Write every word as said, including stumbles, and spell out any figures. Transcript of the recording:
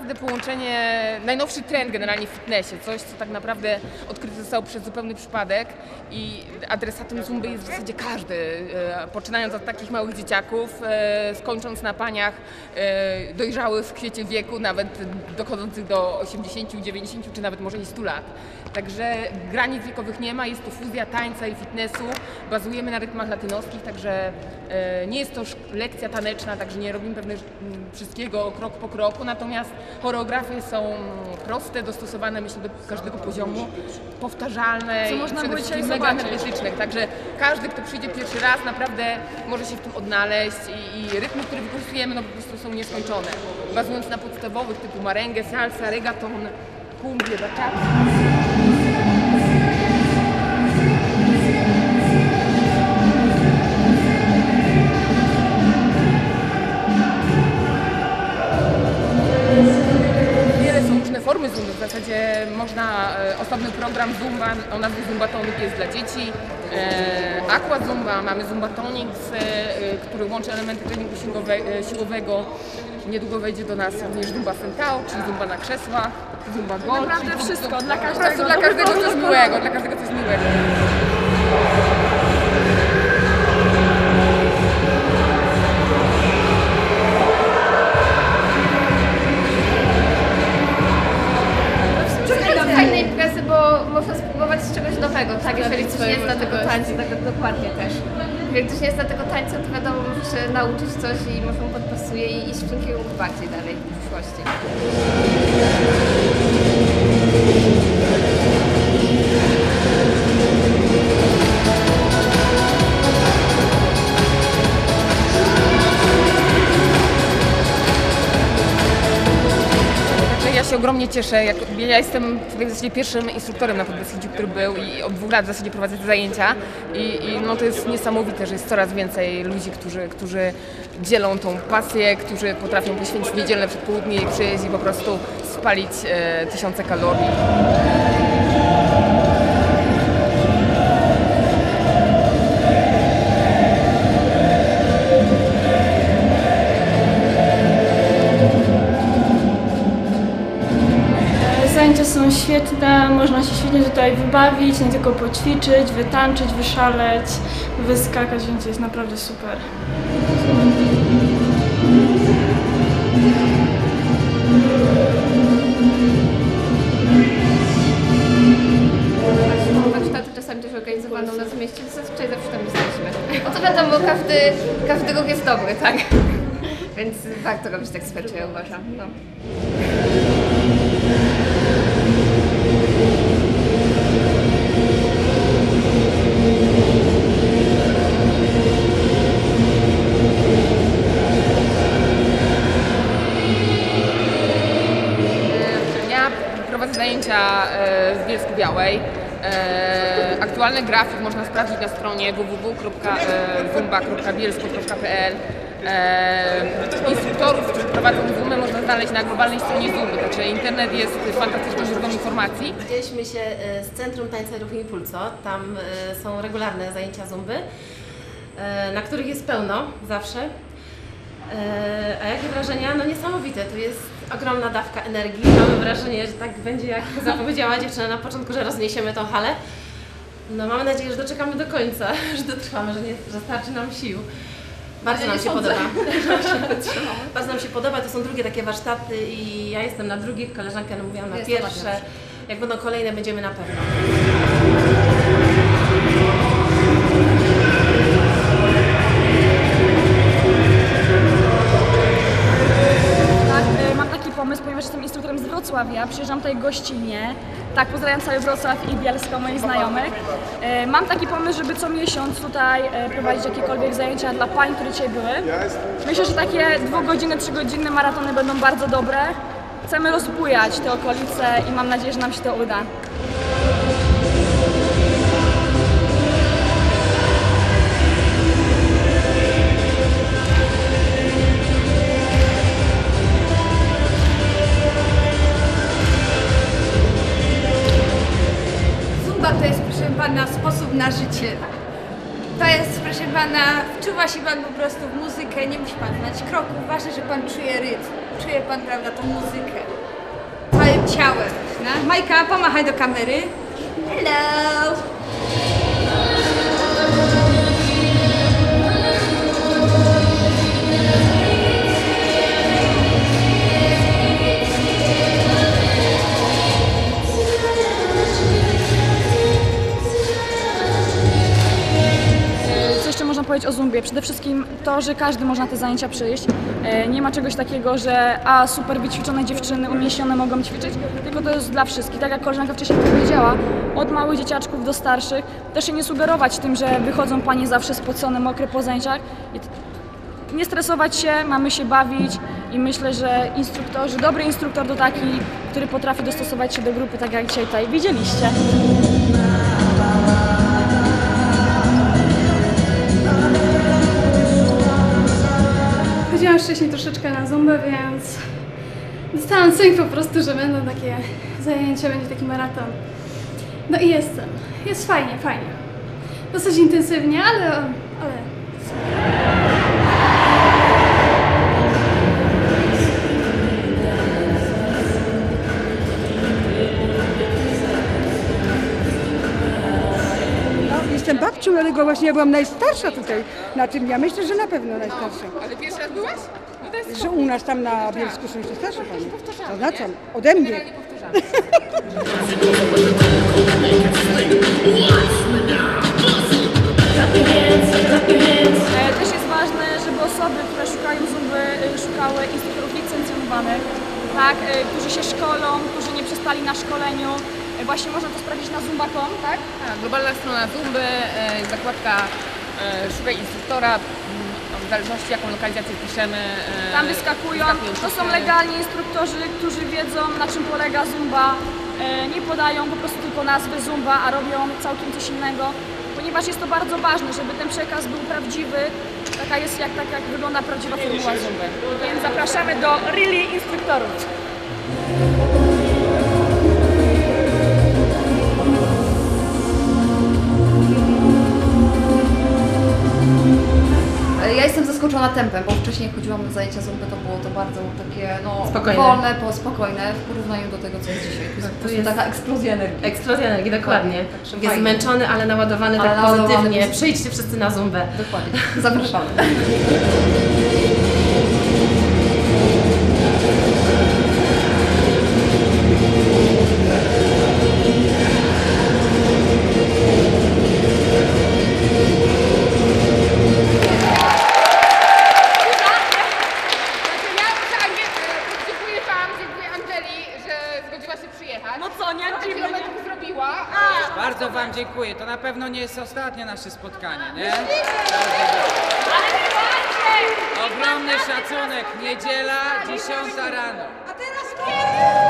naprawdę połączenie, najnowszy trend generalnie w fitnessie, coś co tak naprawdę odkryte zostało przez zupełny przypadek i adresatem zumby jest w zasadzie każdy, poczynając od takich małych dzieciaków, skończąc na paniach dojrzałych w kwiecie wieku, nawet dochodzących do osiemdziesięciu, dziewięćdziesięciu czy nawet może i stu lat. Także granic wiekowych nie ma, jest to fuzja tańca i fitnessu, bazujemy na rytmach latynoskich, także nie jest to lekcja taneczna, także nie robimy pewne wszystkiego krok po kroku, natomiast choreografie są proste, dostosowane myślę do każdego poziomu, powtarzalne Co i można przede było dzisiaj wszystkim mega zobaczyć. energetyczne, także każdy, kto przyjdzie pierwszy raz, naprawdę może się w tym odnaleźć i, i rytmy, które wykorzystujemy, no po prostu są nieskończone, bazując na podstawowych typu merengue, salsa, reggaeton, cumbia, bachata. Formy zumby, w zasadzie można, osobny program Zumba o nazwie Zumba Tonic jest dla dzieci, e, Aqua Zumba, mamy Zumba Tonic, e, który łączy elementy treningu siłowe, siłowego. Niedługo wejdzie do nas również Zumba Sentao, czyli Zumba na krzesłach, Zumba Gold. Naprawdę czyli wszystko, to, dla każdego. Po prostu dla każdego coś miłego, dla każdego coś miłego. Fajne imprezy, bo można spróbować czegoś nowego, tak? Jeżeli ktoś nie zna tego tańca, tak dokładnie też. Jeżeli ktoś nie zna tego tańca, to wiadomo, może się nauczyć coś i może mu podpasuje i iść w tym kierunku bardziej dalej w przyszłości. Ja się ogromnie cieszę, jak, ja jestem w zasadzie pierwszym instruktorem na Podbeskidziu, który był i od dwóch lat w zasadzie prowadzę te zajęcia i, i no to jest niesamowite, że jest coraz więcej ludzi, którzy, którzy dzielą tą pasję, którzy potrafią poświęcić niedzielne przedpołudnie i przyjeźdź i po prostu spalić e, tysiące kalorii. Zajęcia są świetne, można się świetnie tutaj wybawić, nie tylko poćwiczyć, wytańczyć, wyszaleć, wyskakać, więc jest naprawdę super. Warsztaty czasami też organizowane u nas w mieście, to zazwyczaj zawsze tam jesteśmy. No to wiadomo, każdy, każdy ruch jest dobry, tak? Więc warto robić tak swoje, ja uważam. No. Ja prowadzę zajęcia w Bielsku-Białej. Aktualny grafik można sprawdzić na stronie w w w kropka zumba kropka bielsko kropka p l. Instruktorów, którzy prowadzą Zumbę, można znaleźć na globalnej stronie Zumby, także internet jest fantastyczną źródłem informacji. Widzieliśmy się z Centrum Tańca Ruchu Impulso, tam są regularne zajęcia Zumby, na których jest pełno zawsze. A jakie wrażenia? No niesamowite, tu jest ogromna dawka energii, mamy wrażenie, że tak będzie jak zapowiedziała dziewczyna na początku, że rozniesiemy tą halę. No mamy nadzieję, że doczekamy do końca, że dotrwamy, że, nie, że starczy nam sił. Bardzo nam się podoba. Bardzo nam się podoba, to są drugie takie warsztaty i ja jestem na drugich, koleżanka mówiłam na pierwsze. Jak będą kolejne, będziemy na pewno. Mam taki pomysł, ponieważ jestem instruktorem z Wrocławia, przyjeżdżam tutaj gościnnie. Tak, pozdrawiam cały Wrocław i Bielsko, moich znajomych. Mam taki pomysł, żeby co miesiąc tutaj prowadzić jakiekolwiek zajęcia dla pań, które dzisiaj były. Myślę, że takie dwugodzinne, trzygodzinne maratony będą bardzo dobre. Chcemy rozbujać te okolice i mam nadzieję, że nam się to uda. To jest, proszę pana, sposób na życie. To jest, proszę pana, wczuwa się pan po prostu w muzykę, nie musi pan znać kroków, ważne, że pan czuje rytm, czuje pan, prawda, tą muzykę. ciałem. No. Majka, pomachaj do kamery. Hello! Co jeszcze można powiedzieć o zumbie? Przede wszystkim to, że każdy może na te zajęcia przyjść. E, Nie ma czegoś takiego, że a super wyćwiczone dziewczyny, umieśnione mogą ćwiczyć, tylko to jest dla wszystkich. Tak jak koleżanka wcześniej powiedziała, od małych dzieciaczków do starszych. Też się nie sugerować tym, że wychodzą panie zawsze spocone, mokre po zajęciach. I t- nie stresować się, mamy się bawić i myślę, że instruktorzy, dobry instruktor to taki, który potrafi dostosować się do grupy, tak jak dzisiaj tutaj widzieliście. Chodziłam wcześniej troszeczkę na zumbę, więc dostałam synk po prostu, że będą takie zajęcia, będzie taki maraton. No i jestem. Jest fajnie, fajnie. Dosyć intensywnie, ale... ale... Jestem babcią, dlatego właśnie ja byłam najstarsza tutaj na tym. Ja myślę, że na pewno najstarsza. Ale pierwszy raz byłaś? No to jest Że u nas tam na Bielsku są jeszcze starsze panie. Zaznaczam, ode mnie. generalnie powtarzamy. E, Też jest ważne, żeby osoby, które szukają zumby, e, szukały instruktorów licencjonowanych, tak, e, którzy się szkolą, którzy nie przestali na szkoleniu. E, Właśnie można to sprawdzić na zumba kropka com, tak? Tak, globalna strona Zumby, e, zakładka e, szukaj instruktora, m, w zależności jaką lokalizację piszemy. e, Tam wyskakują. wyskakują To są wszystkie- legalni instruktorzy, którzy wiedzą, na czym polega zumba. E, Nie podają po prostu tylko nazwy zumba, a robią całkiem coś innego. Ponieważ jest to bardzo ważne, żeby ten przekaz był prawdziwy. Taka jest jak, tak jak wygląda prawdziwa formuła zumby. Więc zapraszamy do really instruktorów. Ja jestem zaskoczona tempem, bo wcześniej chodziłam na zajęcia zumby, to było to bardzo takie no, Spokojne. wolne, po, spokojne w porównaniu do tego, co jest dzisiaj. To jest po prostu jest- taka eksplozja energii. Eksplozja energii, dokładnie. Także Jest fajnie. zmęczony, ale naładowany Ale tak naładowany pozytywnie. pozytywnie. Przyjdźcie wszyscy na zumbę. Dokładnie. Zapraszamy. Ja muszę Angie, e, dziękuję Wam, dziękuję Angeli, że zgodziła się przyjechać. No co, nie? Parę kilometrów zrobiła. Bardzo Wam dziękuję. To na pewno nie jest ostatnie nasze spotkanie, nie? Ogromny szacunek. Niedziela, dziesiąta rano. A teraz kiedy?